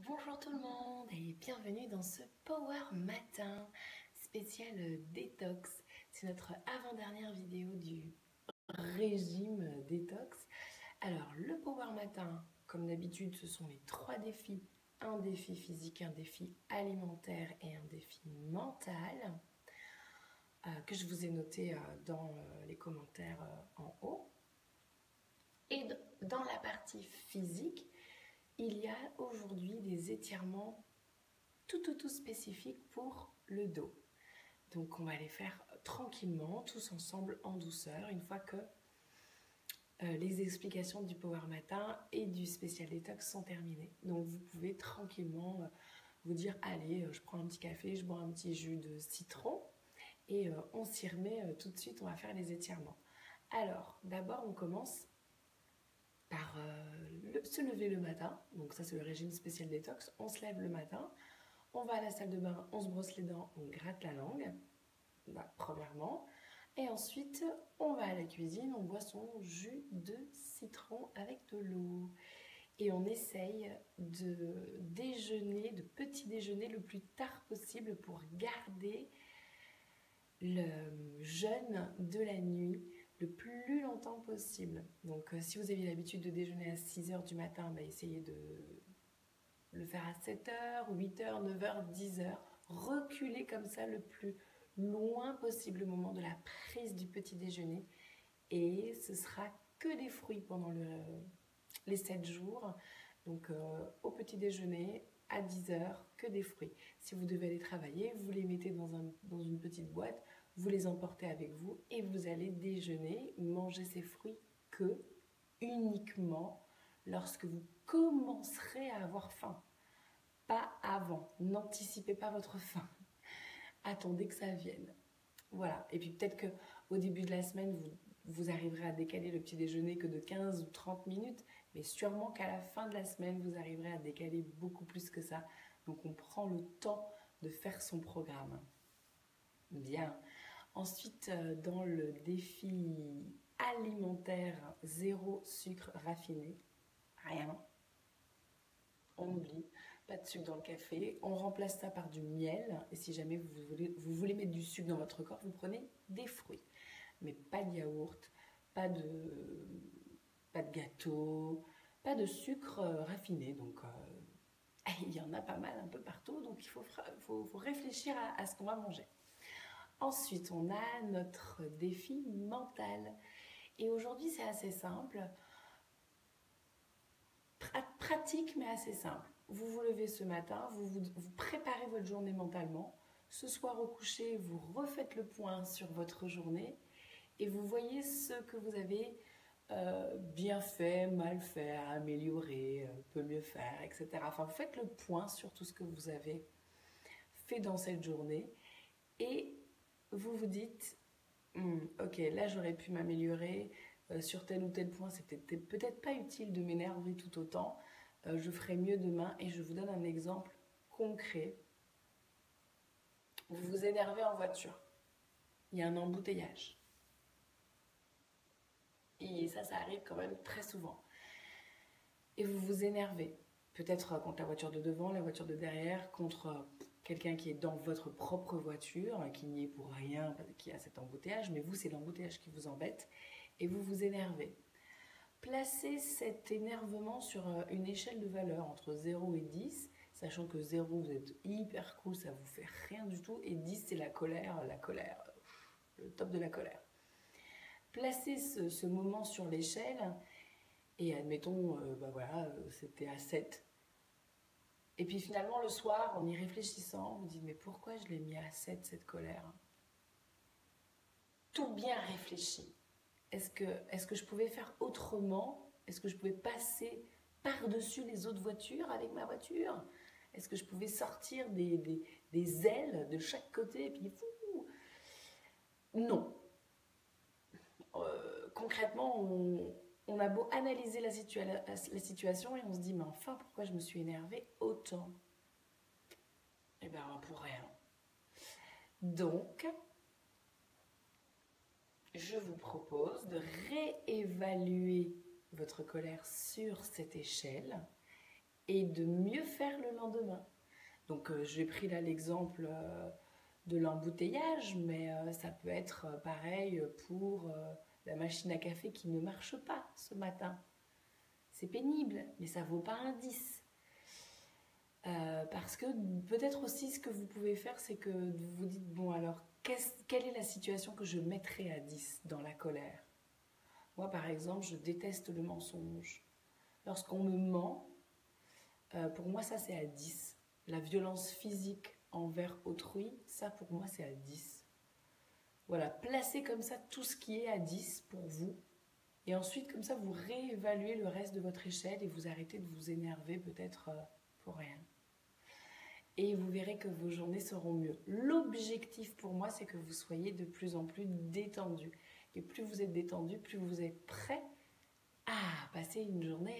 Bonjour tout le monde et bienvenue dans ce Power Matin spécial détox. C'est notre avant-dernière vidéo du régime détox. Alors le Power Matin, comme d'habitude, ce sont les 3 défis. Un défi physique, un défi alimentaire et un défi mental que je vous ai noté dans les commentaires en haut. Et dans la partie physique, il y a aujourd'hui des étirements tout spécifiques pour le dos. Donc on va les faire tranquillement, tous ensemble, en douceur, une fois que les explications du Power Matin et du spécial détox sont terminées. Donc vous pouvez tranquillement vous dire, allez, je prends un petit café, je bois un petit jus de citron et on s'y remet tout de suite, on va faire les étirements. Alors, d'abord on commence par se lever le matin. Donc ça c'est le régime spécial détox. On se lève le matin, on va à la salle de bain, on se brosse les dents, on gratte la langue, premièrement. Et ensuite, on va à la cuisine, on boit son jus de citron avec de l'eau. Et on essaye de déjeuner, de petit déjeuner le plus tard possible pour garder le jeûne de la nuit le plus longtemps possible. Donc si vous aviez l'habitude de déjeuner à 6h du matin, essayez de le faire à 7h, 8h, 9h, 10h. Reculez comme ça le plus loin possible au moment de la prise du petit déjeuner. Et ce sera que des fruits pendant les 7 jours. Donc au petit déjeuner, à 10h, que des fruits. Si vous devez aller travailler, vous les mettez dans une petite boîte, vous les emportez avec vous et vous allez déjeuner, manger ces fruits uniquement lorsque vous commencerez à avoir faim. Pas avant. N'anticipez pas votre faim. Attendez que ça vienne. Voilà. Et puis peut-être qu'au début de la semaine, vous arriverez à décaler le petit déjeuner que de 15 ou 30 minutes, mais sûrement qu'à la fin de la semaine, vous arriverez à décaler beaucoup plus que ça. Donc on prend le temps de faire son programme. Bien. Ensuite, dans le défi alimentaire, 0 sucre raffiné, rien. On oublie, pas de sucre dans le café. On remplace ça par du miel. Et si jamais vous voulez mettre du sucre dans votre corps, vous prenez des fruits. Mais pas de yaourt, pas de gâteau, pas de sucre raffiné. Donc, il y en a pas mal un peu partout. Donc, il faut réfléchir à ce qu'on va manger. Ensuite, on a notre défi mental. Et aujourd'hui, c'est assez simple. Pratique, mais assez simple. Vous vous levez ce matin, vous préparez votre journée mentalement. Ce soir au coucher, vous refaites le point sur votre journée et vous voyez ce que vous avez bien fait, mal fait, amélioré, peut mieux faire, etc. Enfin, vous faites le point sur tout ce que vous avez fait dans cette journée et vous vous dites ok, là j'aurais pu m'améliorer sur tel ou tel point, c'était peut-être pas utile de m'énerver tout autant, je ferai mieux demain. Et je vous donne un exemple concret. Vous vous énervez en voiture, il y a un embouteillage. Et ça arrive quand même très souvent. Et vous vous énervez, peut-être contre la voiture de devant, la voiture de derrière, contre quelqu'un qui est dans votre propre voiture, qui n'y est pour rien, qui a cet embouteillage, mais vous, c'est l'embouteillage qui vous embête, et vous vous énervez. Placez cet énervement sur une échelle de valeur entre 0 et 10, sachant que 0, vous êtes hyper cool, ça vous fait rien du tout, et 10, c'est la colère, le top de la colère. Placez ce moment sur l'échelle, et admettons, c'était à 7. Et puis finalement, le soir, en y réfléchissant, vous dites, mais pourquoi je l'ai mis à 7, cette colère? Tout bien réfléchi. Est-ce que je pouvais faire autrement? Est-ce que je pouvais passer par-dessus les autres voitures avec ma voiture? Est-ce que je pouvais sortir des ailes de chaque côté et puis fou? Non. Concrètement, on a beau analyser la situation et on se dit, mais enfin, pourquoi je me suis énervée autant? Eh bien, pour rien. Donc, je vous propose de réévaluer votre colère sur cette échelle et de mieux faire le lendemain. Donc j'ai pris là l'exemple de l'embouteillage, mais ça peut être pareil pour la machine à café qui ne marche pas ce matin. C'est pénible, mais ça vaut pas un 10. Parce que peut-être aussi ce que vous pouvez faire, c'est que vous vous dites, bon alors, quelle est la situation que je mettrais à 10 dans la colère? Moi par exemple, je déteste le mensonge. Lorsqu'on me ment, pour moi ça c'est à 10. La violence physique envers autrui, ça pour moi c'est à 10. Voilà, placez comme ça tout ce qui est à 10 pour vous. Et ensuite, comme ça, vous réévaluez le reste de votre échelle et vous arrêtez de vous énerver peut-être pour rien. Et vous verrez que vos journées seront mieux. L'objectif pour moi, c'est que vous soyez de plus en plus détendu. Et plus vous êtes détendu, plus vous êtes prêt à passer une journée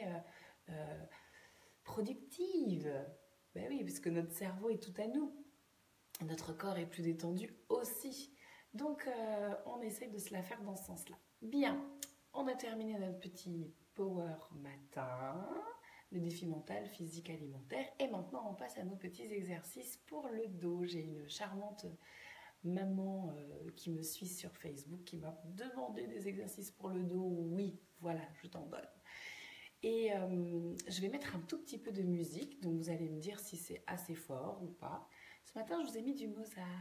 productive. Ben oui, parce que notre cerveau est tout à nous. Notre corps est plus détendu aussi. Donc, on essaye de se la faire dans ce sens-là. Bien, on a terminé notre petit power matin, le défi mental, physique, alimentaire. Et maintenant, on passe à nos petits exercices pour le dos. J'ai une charmante maman qui me suit sur Facebook qui m'a demandé des exercices pour le dos. Oui, voilà, je t'en donne. Et je vais mettre un tout petit peu de musique, donc vous allez me dire si c'est assez fort ou pas. Ce matin, je vous ai mis du Mozart.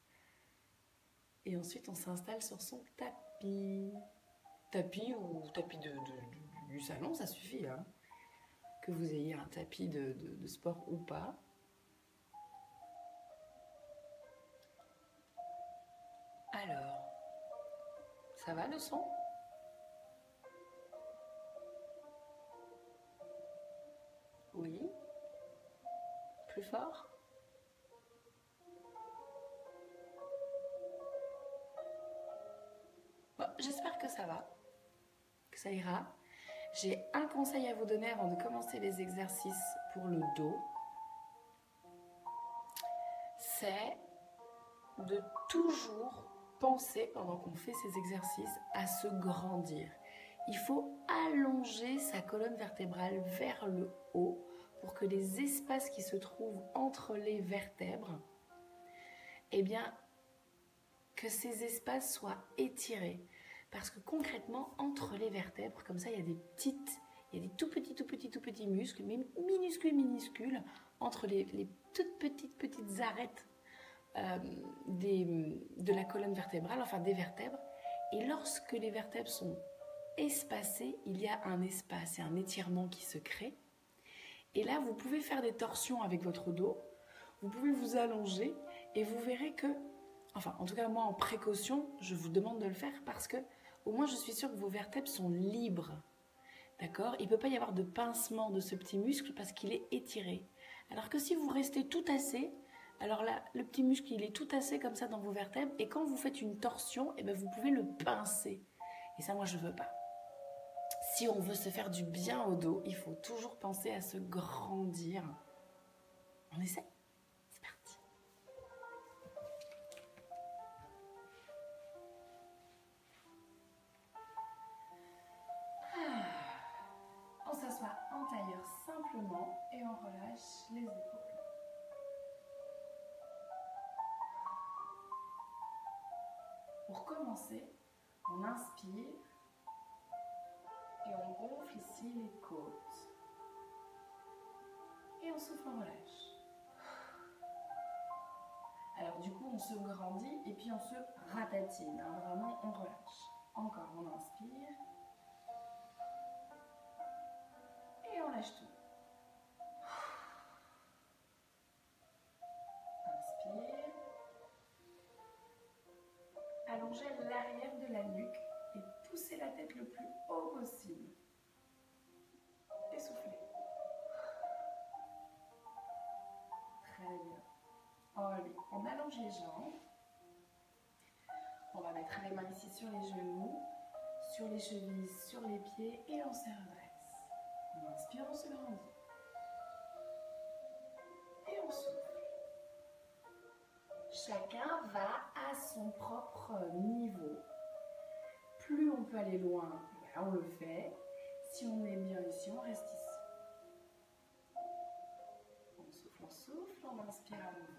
Et ensuite, on s'installe sur son tapis. Tapis ou tapis du salon, ça suffit. Hein. Que vous ayez un tapis de sport ou pas. Alors, ça va le son? Oui. Plus fort? Bon, j'espère que ça va, que ça ira. J'ai un conseil à vous donner avant de commencer les exercices pour le dos. C'est de toujours penser, pendant qu'on fait ces exercices, à se grandir. Il faut allonger sa colonne vertébrale vers le haut pour que les espaces qui se trouvent entre les vertèbres, eh bien, que ces espaces soient étirés. Parce que concrètement, entre les vertèbres, comme ça, il y a des tout petits muscles, mais minuscules, entre les toutes petites arêtes de la colonne vertébrale, enfin des vertèbres. Et lorsque les vertèbres sont espacées, il y a un espace et un étirement qui se crée. Et là, vous pouvez faire des torsions avec votre dos, vous pouvez vous allonger et vous verrez que, enfin en tout cas moi en précaution, je vous demande de le faire parce que au moins je suis sûre que vos vertèbres sont libres. D'accord? Il ne peut pas y avoir de pincement de ce petit muscle parce qu'il est étiré. Alors que si vous restez tout tassé, alors là, le petit muscle, il est tout tassé comme ça dans vos vertèbres et quand vous faites une torsion, eh bien, vous pouvez le pincer. Et ça, moi, je ne veux pas. Si on veut se faire du bien au dos, il faut toujours penser à se grandir. On essaie? C'est parti. On s'assoit en tailleur simplement et on relâche les épaules. Pour commencer, on inspire et on gonfle ici les côtes. Et on souffle, on relâche. Alors du coup, on se grandit et puis on se ratatine. Hein, vraiment, on relâche. Encore, on inspire. Et on lâche tout. Inspire. Allongez l'arrière de la nuque et poussez la tête le plus haut possible. Et soufflez. Très bien. Allez, on allonge les jambes. On va mettre les mains ici sur les genoux, sur les chevilles, sur les pieds et on se redresse. On inspire, on se grandit. Et on souffle. Chacun va à son propre niveau. Plus on peut aller loin, on le fait. Si on est bien ici, on reste ici. On inspire à nouveau.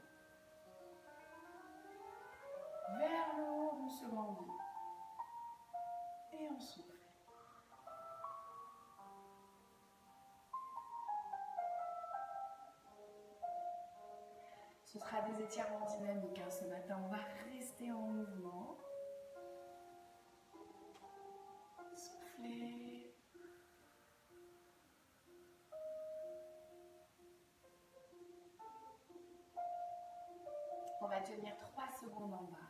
Vers le haut, on se grandit. Et on souffle. Ce sera des étirements dynamiques. Ce matin, on va rester en mouvement. Soufflez. On va tenir 3 secondes en bas.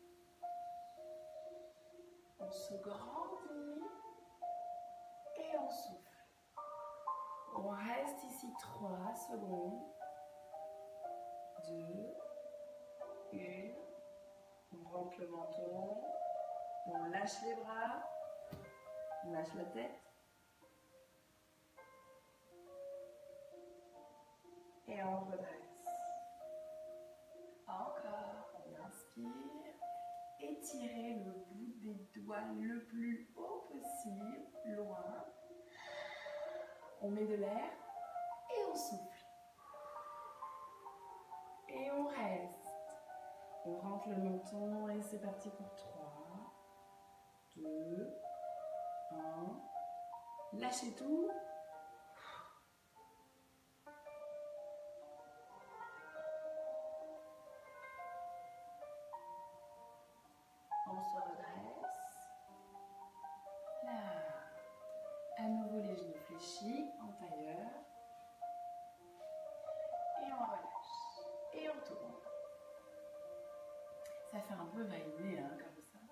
On se grandit et on souffle. On reste ici 3 secondes. 2, 1. On rentre le menton. On lâche les bras. On lâche la tête. Et on redresse. Encore. On inspire. Étirez le bout des doigts le plus haut possible, loin. On met de l'air et on souffle. Et on reste. On rentre le menton et c'est parti pour 3, 2, 1. Lâchez tout. On se redresse. Là. À nouveau les genoux fléchis en tailleur. Et on relâche. Et on tourne. Ça fait un peu va-et-vient comme ça.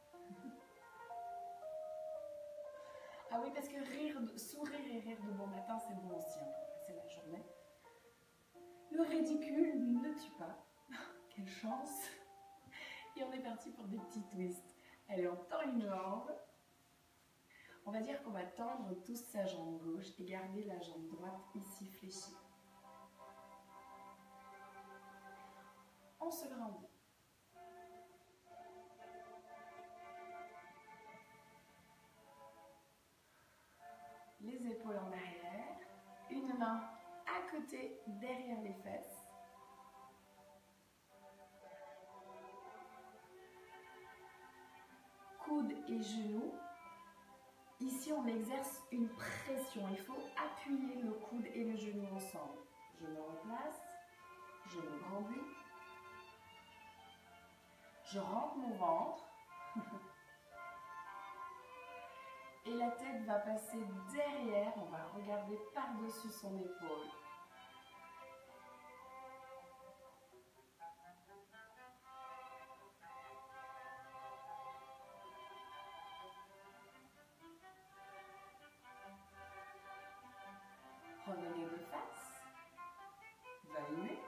Ah oui, parce que sourire et rire de bon matin, c'est bon aussi pour passer la journée. Le ridicule ne tue pas. Quelle chance! Et on est parti pour des petits twists. Allez, on tend une jambe. On va dire qu'on va tendre tous sa jambe gauche et garder la jambe droite ici fléchie. On se grandit. Les épaules en arrière. Une main à côté, derrière les fesses. Coudes et genoux. Ici, on exerce une pression. Il faut appuyer le coude et le genou ensemble. Je me replace. Je me grandis. Je rentre mon ventre. Et la tête va passer derrière. On va regarder par-dessus son épaule. Revenez de face. Va-y.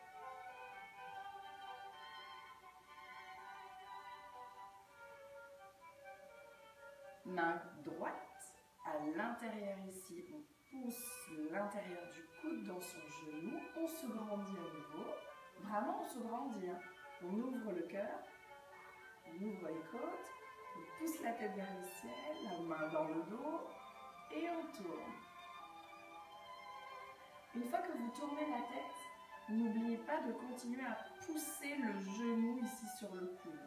Main droite. À l'intérieur ici, on pousse l'intérieur du coude dans son genou. On se grandit à nouveau. Vraiment, on se grandit. On ouvre le cœur. On ouvre les côtes. On pousse la tête vers le ciel. La main dans le dos. Et on tourne. Une fois que vous tournez la tête, n'oubliez pas de continuer à pousser le genou ici sur le coude.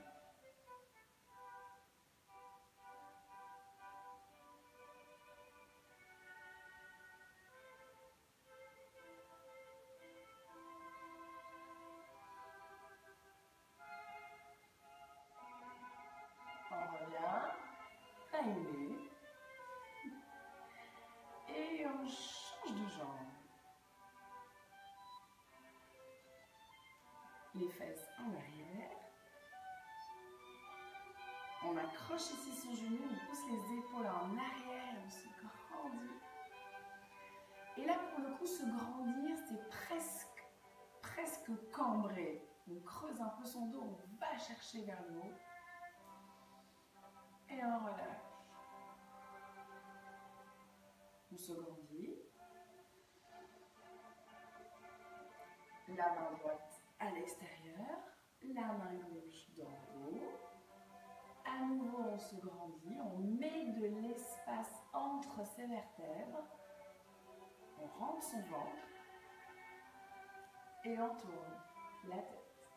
On revient, timez, et on change de jambe. Les fesses en arrière. On accroche ici son genou, on pousse les épaules en arrière, on se grandit. Et là, pour le coup, se grandir, c'est presque cambré. On creuse un peu son dos, on va chercher vers le haut. Et on relâche. On se grandit. La main droite à l'extérieur, la main gauche dans le dos. À nouveau, on se grandit, on met de l'espace entre ses vertèbres. On rentre son ventre. Et on tourne la tête.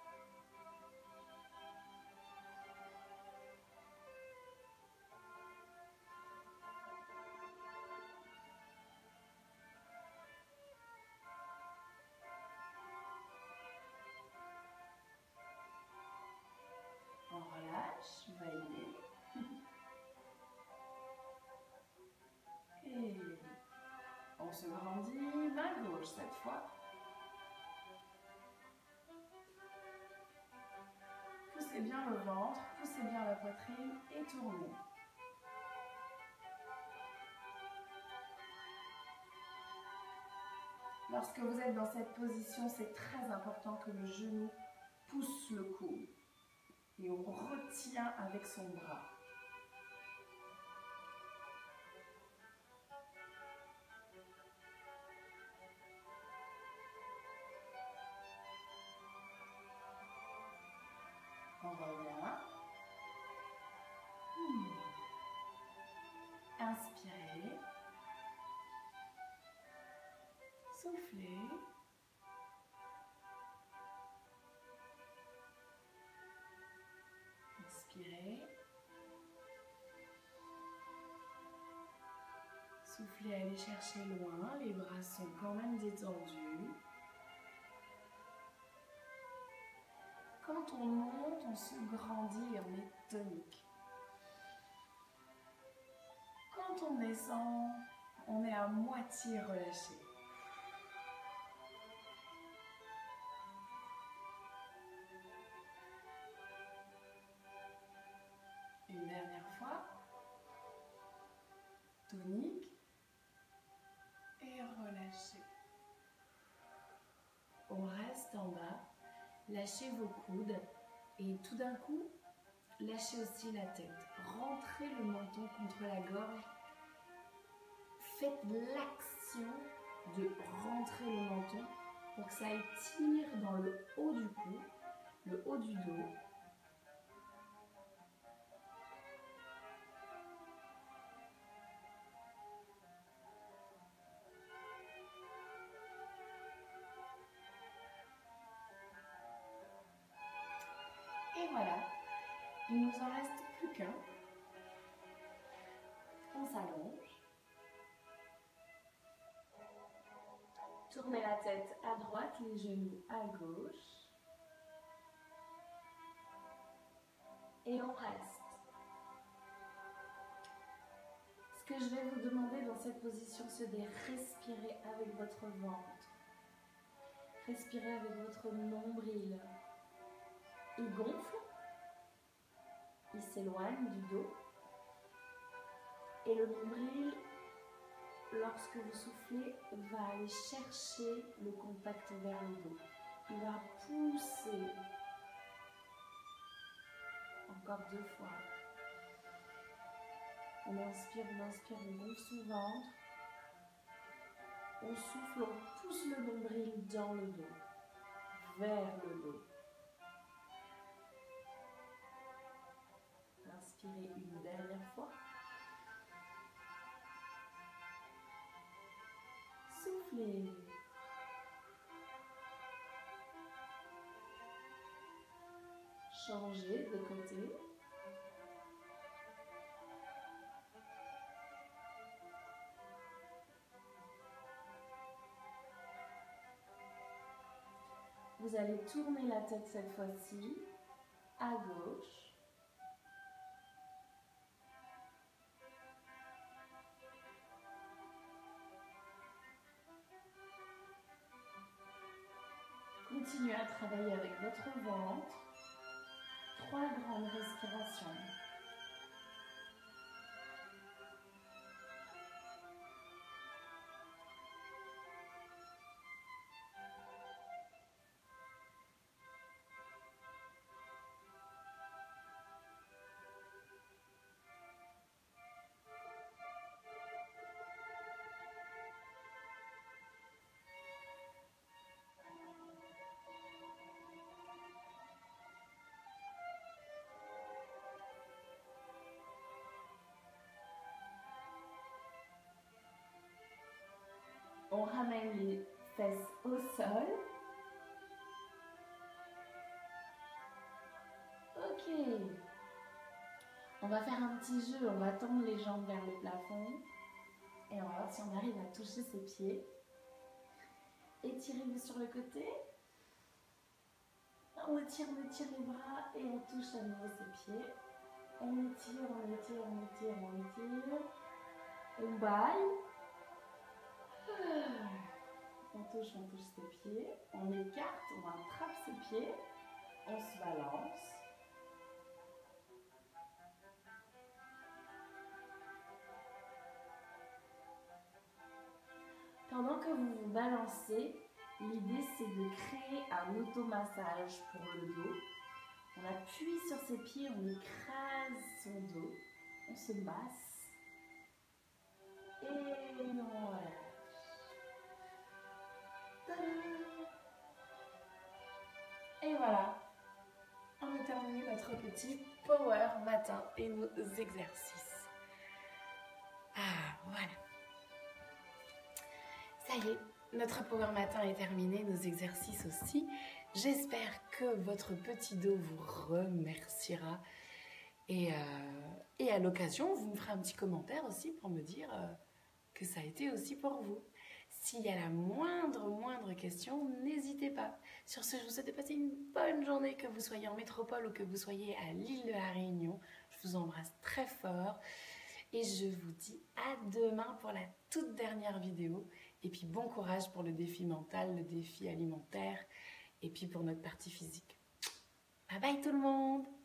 On relâche, validé. Et on se grandit, main gauche cette fois. Poussez bien le ventre, poussez bien la poitrine et tournez. Lorsque vous êtes dans cette position, c'est très important que le genou pousse le coude. Et on retient avec son bras. On revient. Inspirez. Soufflez. Inspirez. Soufflez, allez chercher loin. Les bras sont quand même détendus. Quand on monte, on se grandit et on est tonique. Quand on descend, on est à moitié relâché. Une dernière fois. Tonique et relâché. On reste en bas. Lâchez vos coudes et tout d'un coup, lâchez aussi la tête. Rentrez le menton contre la gorge. Faites l'action de rentrer le menton pour que ça étire dans le haut du cou, le haut du dos. Et voilà, il ne nous en reste plus qu'un. On s'allonge. Tournez la tête à droite, les genoux à gauche. Et on reste. Ce que je vais vous demander dans cette position, c'est de respirer avec votre ventre. Respirez avec votre nombril. Il gonfle, il s'éloigne du dos. Et le nombril, lorsque vous soufflez, va aller chercher le contact vers le dos. Il va pousser. Encore 2 fois. On inspire, on gonfle son ventre. On souffle, on pousse le nombril dans le dos, vers le dos. Inspirez une dernière fois. Soufflez. Changez de côté. Vous allez tourner la tête cette fois-ci à gauche. Continuez à travailler avec votre ventre. 3 grandes respirations. On ramène les fesses au sol. On va faire un petit jeu, on va tendre les jambes vers le plafond et on va voir si on arrive à toucher ses pieds. Étirez-vous sur le côté. On étire les bras et on touche à nouveau ses pieds. On étire, on étire, on étire, on étire. On baille. On touche ses pieds. On écarte, on attrape ses pieds. On se balance. Pendant que vous vous balancez, l'idée c'est de créer un automassage pour le dos. On appuie sur ses pieds, on écrase son dos, on se masse et on relâche. Et voilà, on a terminé notre petit power matin et nos exercices. Ah, voilà. Ça y est, notre power matin est terminé, nos exercices aussi. J'espère que votre petit dos vous remerciera. Et à l'occasion, vous me ferez un petit commentaire aussi pour me dire que ça a été aussi pour vous. S'il y a la moindre question, n'hésitez pas. Sur ce, je vous souhaite de passer une bonne journée, que vous soyez en métropole ou que vous soyez à l'île de la Réunion. Je vous embrasse très fort. Et je vous dis à demain pour la toute dernière vidéo. Et puis bon courage pour le défi mental, le défi alimentaire et puis pour notre partie physique. Bye bye tout le monde!